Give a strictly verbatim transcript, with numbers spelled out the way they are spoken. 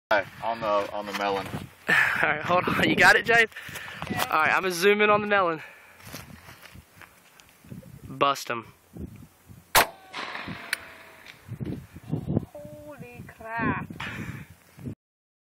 On the on the melon. Alright, hold on. You got it, Jade? Yeah. Alright, I'm gonna zoom in on the melon. Bust him.